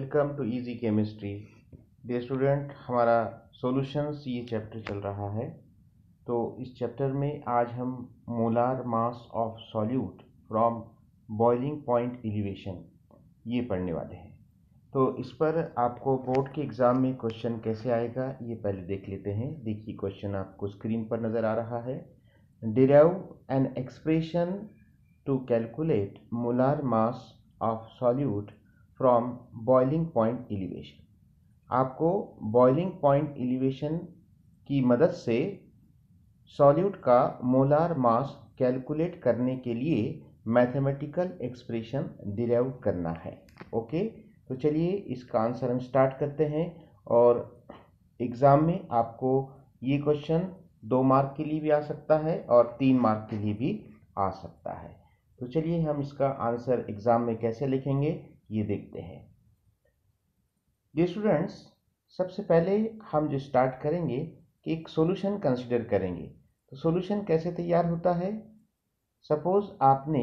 Welcome to easy chemistry. Dear student, हमारा solutions ये chapter चल रहा है। तो इस चैप्टर में आज हम molar mass of solute from boiling point elevation ये पढ़ने वाले हैं। तो इस पर आपको बोर्ड के एग्ज़ाम में क्वेश्चन कैसे आएगा ये पहले देख लेते हैं। देखिए, क्वेश्चन आपको स्क्रीन पर नज़र आ रहा है। Derive an expression to calculate molar mass of solute from boiling point elevation. आपको बॉइलिंग पॉइंट एलिवेशन की मदद से सॉल्यूट का मोलार मास कैलकुलेट करने के लिए मैथमेटिकल एक्सप्रेशन डिराइव करना है। ओके, तो चलिए इसका आंसर हम स्टार्ट करते हैं। और एग्ज़ाम में आपको ये क्वेश्चन 2 मार्क के लिए भी आ सकता है और 3 मार्क के लिए भी आ सकता है। तो चलिए हम इसका आंसर एग्ज़ाम में कैसे लिखेंगे ये देखते हैं। डियर स्टूडेंट्स, सबसे पहले हम जो स्टार्ट करेंगे कि एक सॉल्यूशन कंसीडर करेंगे। तो सॉल्यूशन कैसे तैयार होता है। सपोज आपने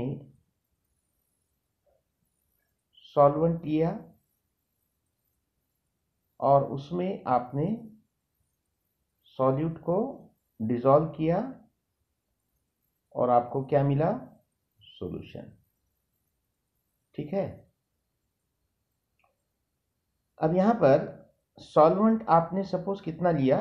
सॉल्वेंट लिया और उसमें आपने सॉल्यूट को डिसॉल्व किया और आपको क्या मिला, सॉल्यूशन। ठीक है। अब यहां पर सॉल्वेंट आपने सपोज कितना लिया,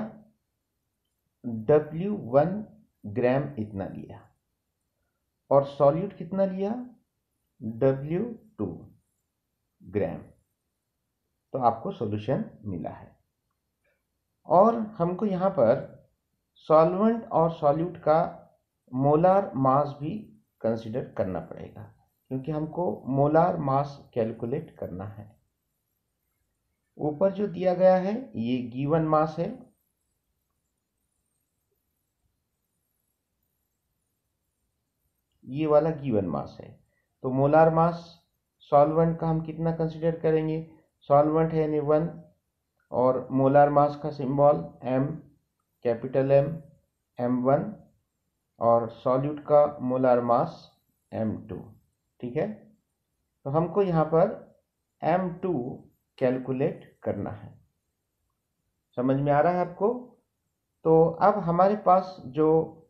W1 ग्राम इतना लिया, और सॉल्यूट कितना लिया, W2 ग्राम। तो आपको सॉल्यूशन मिला है। और हमको यहाँ पर सॉल्वेंट और सॉल्यूट का मोलार मास भी कंसीडर करना पड़ेगा, क्योंकि हमको मोलार मास कैलकुलेट करना है। ऊपर जो दिया गया है ये गिवन मास है, ये वाला गिवन मास है। तो मोलार मास सॉल्वेंट का हम कितना कंसीडर करेंगे, सॉल्वेंट है Na1 और मोलार मास का symbol M, capital M, M1, और सॉल्यूट का मोलार मास M2। ठीक है। तो हमको यहाँ पर M2 कैलकुलेट करना है। समझ में आ रहा है आपको। तो अब हमारे पास जो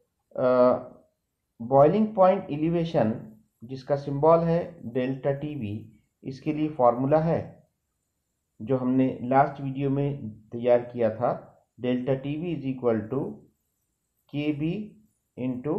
बॉइलिंग पॉइंट एलिवेशन जिसका सिंबल है डेल्टा टीवी, इसके लिए फॉर्मूला है जो हमने लास्ट वीडियो में तैयार किया था। Delta TV is equal to KB into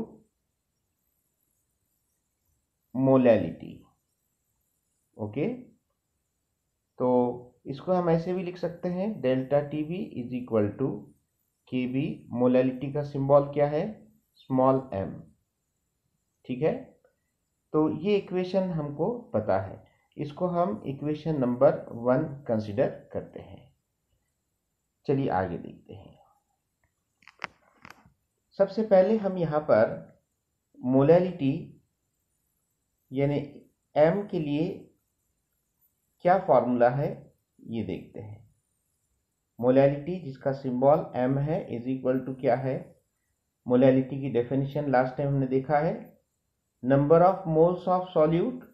molality. Okay, तो इसको हम ऐसे भी लिख सकते हैं, delta TV is equal to KB, molality का सिंबल क्या है, स्मॉल m। ठीक है। तो ये इक्वेशन हमको पता है, इसको हम इक्वेशन नंबर 1 कंसीडर करते हैं। चलिए आगे देखते हैं। सबसे पहले हम यहाँ पर मोलैलिटी यानी m के लिए क्या फॉर्मूला है ये देखते हैं। मोलैलिटी जिसका सिंबल m है इज इक्वल टू क्या है, मोलैलिटी की डेफिनेशन लास्ट टाइम हमने देखा है, number of moles of solute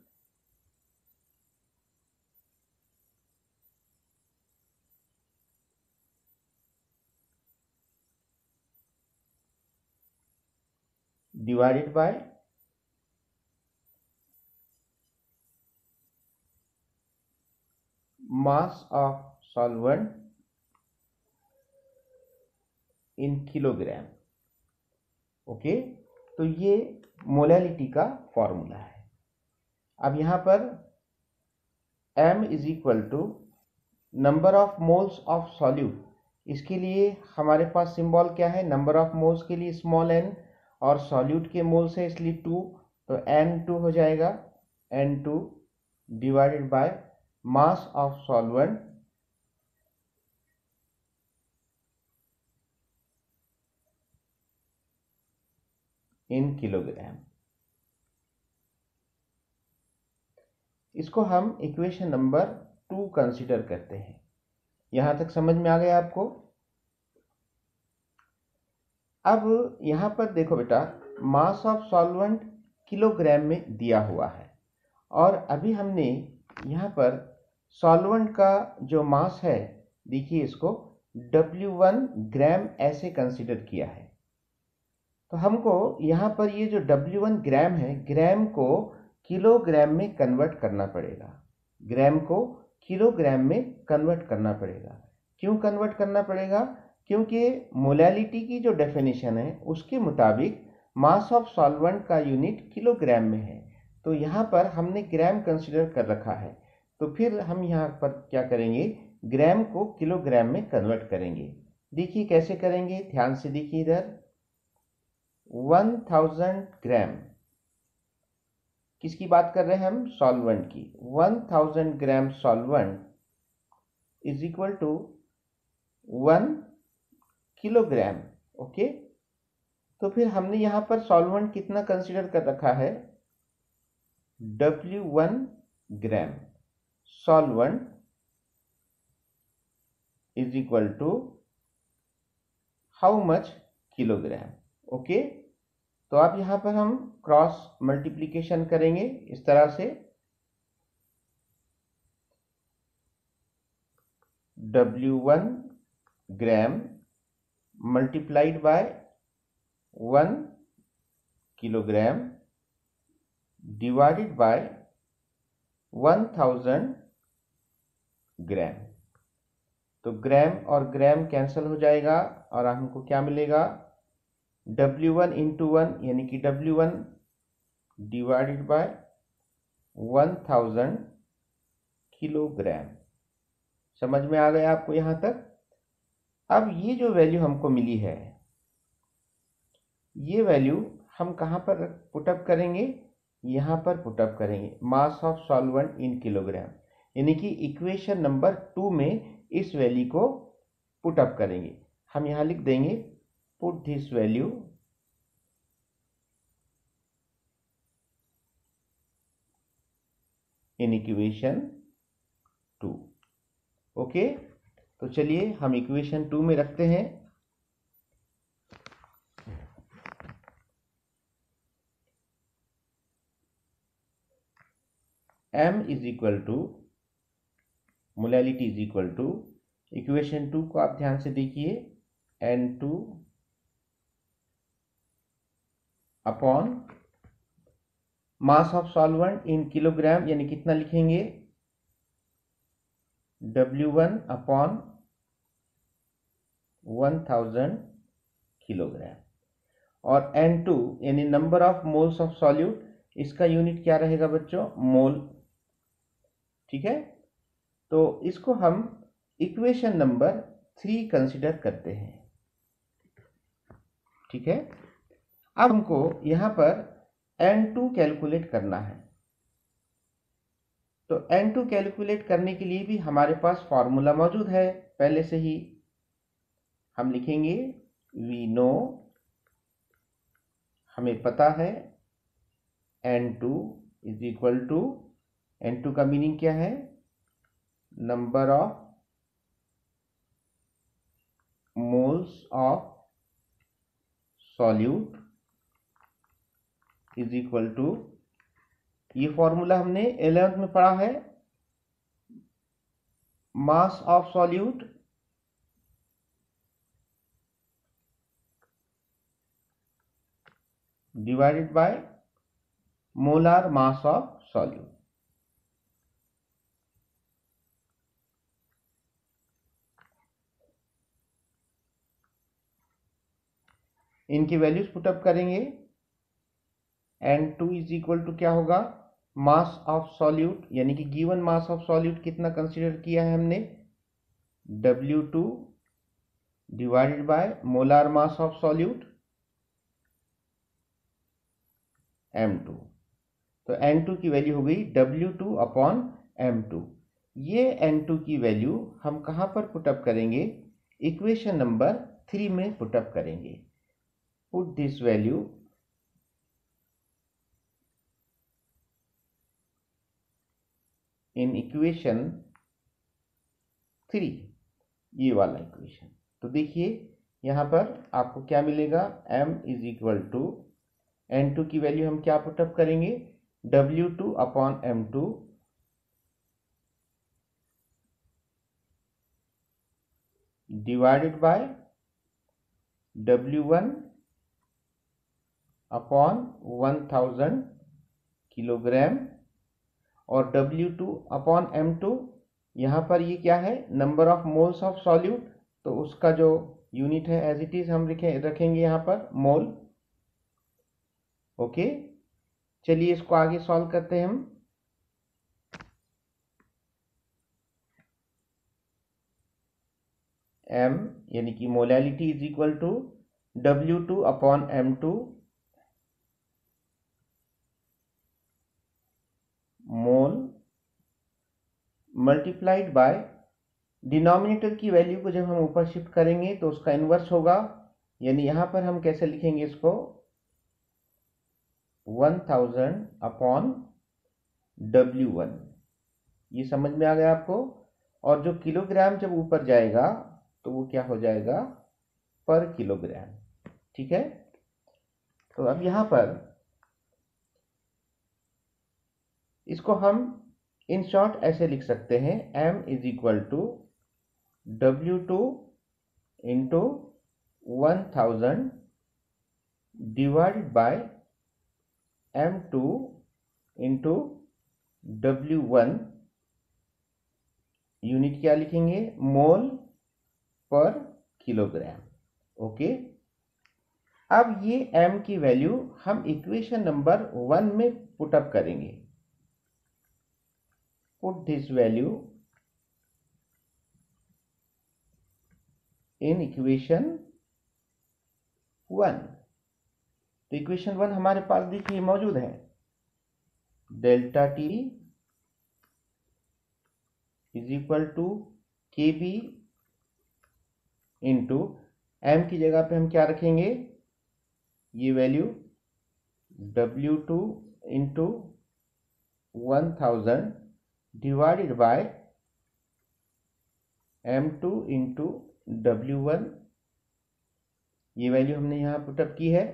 divided by mass of solvent in kilogram. Okay, तो ये मोलैलिटी का फॉर्मूला है। अब यहाँ पर m is equal to number of moles of solute, इसके लिए हमारे पास सिंबल क्या है, नंबर ऑफ मोल्स के लिए स्मॉल n, और सॉल्यूट के मोल्स है इसलिए 2, तो N2 हो जाएगा, N2 divided by mass of solvent in kilogram. इसको हम इक्वेशन नंबर 2 कंसीडर करते हैं। यहां तक समझ में आ गया आपको। अब यहां पर देखो बेटा, मास ऑफ सॉल्वेंट किलोग्राम में दिया हुआ है, और अभी हमने यहां पर सॉल्वेंट का जो मास है, देखिए इसको W1 ग्राम ऐसे कंसीडर किया है। तो हमको यहाँ पर ये जो W1 ग्राम है, ग्राम को किलोग्राम में कन्वर्ट करना पड़ेगा। ग्राम को किलोग्राम में कन्वर्ट करना पड़ेगा। क्यों कन्वर्ट करना पड़ेगा? क्योंकि मोलैलिटी की जो डेफिनेशन है उसके मुताबिक मास ऑफ सॉल्वेंट का यूनिट किलोग्राम में है। तो यहाँ पर हमने ग्राम कंसीडर कर रखा है, तो फिर हम यहाँ पर क्या करेंगे, ग्राम को किलोग्राम में कन्वर्ट करेंगे। देखिए कैसे करेंगे, ध्यान से देखिए इधर। 1000 ग्राम, किसकी बात कर रहे हैं हम? सॉल्वेंट की। 1000 gram solvent is equal to 1 kilogram. Okay, तो फिर हमने यहां पर सॉल्वेंट कितना कंसीडर कर रखा है? W1 gram solvent is equal to how much? Kilogram. Okay, तो अब यहां पर हम क्रॉस मल्टीप्लीकेशन करेंगे इस तरह से। W1 gram multiplied by 1 kilogram divided by 1000 gram. तो ग्राम और ग्राम कैंसिल हो जाएगा और हमको क्या मिलेगा? W1 इंटू 1 यानी कि W1 डिवाइडेड बाय 1000 किलोग्राम। समझ में आ गया आपको यहां तक? अब ये जो वैल्यू हमको मिली है, ये वैल्यू हम कहां पर पुटअप करेंगे? यहां पर पुटअप करेंगे, mass of solvent in kilogram, यानी कि इक्वेशन नंबर 2 में इस वैल्यू को पुटअप करेंगे। हम यहां लिख देंगे put this value in equation 2। Okay, तो चलिए हम इक्वेशन 2 में रखते हैं। m is equal to molality is equal to, equation 2 को आप ध्यान से देखिए, N2 upon mass of solvent in kilogram, यानी कितना लिखेंगे? W1 upon 1000 kilogram. और N2 यानी number of moles of solute, इसका यूनिट क्या रहेगा बच्चों? मोल। ठीक है, तो इसको हम इक्वेशन नंबर 3 कंसिडर करते हैं। ठीक है, अब हमको यहां पर N2 कैलकुलेट करना है। तो N2 कैलकुलेट करने के लिए भी हमारे पास फॉर्मूला मौजूद है पहले से ही। हम लिखेंगे वी नो, हमें पता है N2 is equal to, N2 का मीनिंग क्या है? Number of moles of solute is equal to, ये फॉर्मूला हमने 11th में पढ़ा है, mass of solute divided by molar mass of solute. इनकी वैल्यूज पुटअप करेंगे। N2 इज इक्वल टू क्या होगा? मास ऑफ सॉल्यूट, यानी कि गिवन मास ऑफ सॉल्यूट कितना कंसीडर किया है हमने? W2 divided by molar mass of solute M2। तो N2 की वैल्यू हो गई W2 अपॉन M2। ये N2 की वैल्यू हम कहां पर पुटअप करेंगे? इक्वेशन नंबर 3 में पुटअप करेंगे। Put this value in equation 3, ये वाला इक्वेशन। तो देखिए यहां पर आपको क्या मिलेगा? m is equal to, N2 की वैल्यू हम क्या पुटअप करेंगे? W2 upon M2 divided by W1 upon 1000 kilogram और W2 अपॉन M2, यहाँ पर ये क्या है, number of moles of solute, तो उसका जो यूनिट है एज इट इज हम रखेंगे यहाँ पर मोल। ओके, चलिए इसको आगे सॉल्व करते हैं हम। M यानी कि molality is equal to W2 upon M2 mole multiplied by denominator की वैल्यू को जब हम ऊपर शिफ्ट करेंगे तो उसका इन्वर्स होगा, यानी यहां पर हम कैसे लिखेंगे इसको, 1000 अपॉन W1। ये समझ में आ गया आपको। और जो किलोग्राम जब ऊपर जाएगा तो वो क्या हो जाएगा, पर किलोग्राम। ठीक है, तो अब यहां पर इसको हम इन शॉर्ट ऐसे लिख सकते हैं, M is equal to W2 into 1000 divided by M2 into W1। Unit क्या लिखेंगे, मोल पर किलोग्राम। ओके, अब ये M की वैल्यू हम इक्वेशन नंबर 1 में पुटअप करेंगे। Put this value in equation 1। तो इक्वेशन 1 हमारे पास देखिए मौजूद है, delta T is equal to K B into M की जगह पे हम क्या रखेंगे, ये value W2 into 1000 divided by M2 into W1। ये वैल्यू हमने यहां पुटअप की है।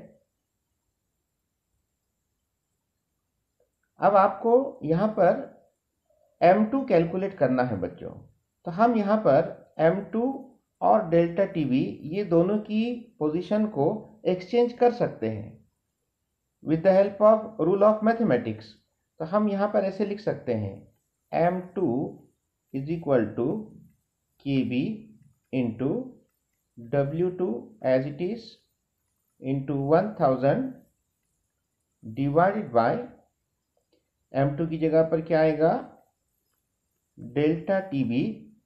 अब आपको यहां पर M2 कैलकुलेट करना है बच्चों, तो हम यहां पर M2 और डेल्टा टीवी ये दोनों की पोजीशन को एक्सचेंज कर सकते हैं with the help of rule of mathematics. तो हम यहां पर ऐसे लिख सकते हैं, M2 is equal to K B into W2 as it is into 1000 divided by M2 की जगह पर क्या आएगा, डेल्टा टीबी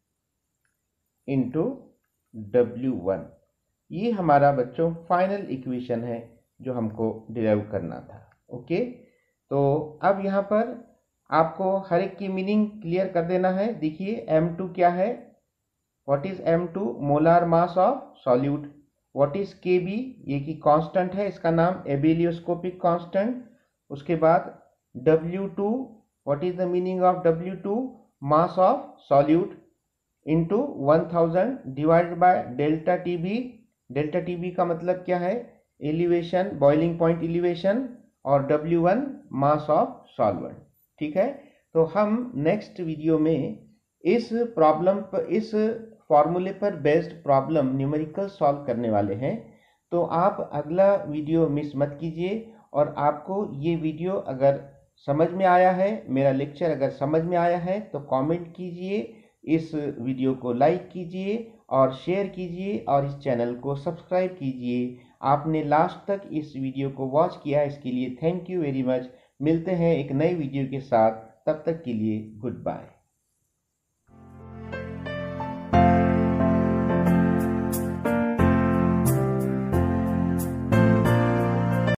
इंटू W1। ये हमारा बच्चों फाइनल इक्वेशन है जो हमको डिराइव करना था। ओके, तो अब यहाँ पर आपको हर एक की मीनिंग क्लियर कर देना है। देखिए M2 क्या है, what is M2, molar mass of solute. What is Kb, ये की कांस्टेंट है, इसका नाम एबेलियोस्कोपिक कांस्टेंट। उसके बाद W2, what is the meaning of W2, mass of solute into 1000 divided by delta T B. Delta T B का मतलब क्या है, एलिवेशन, बॉइलिंग पॉइंट एलिवेशन, और W1 मास ऑफ सॉल्वेंट। ठीक है, तो हम नेक्स्ट वीडियो में इस प्रॉब्लम पर, इस फॉर्मूले पर बेस्ड प्रॉब्लम न्यूमेरिकल सॉल्व करने वाले हैं। तो आप अगला वीडियो मिस मत कीजिए। और आपको ये वीडियो अगर समझ में आया है, मेरा लेक्चर अगर समझ में आया है, तो कमेंट कीजिए, इस वीडियो को लाइक कीजिए और शेयर कीजिए और इस चैनल को सब्सक्राइब कीजिए। आपने लास्ट तक इस वीडियो को वॉच किया, इसके लिए थैंक यू वेरी मच। मिलते हैं एक नए वीडियो के साथ, तब तक के लिए गुड बाय।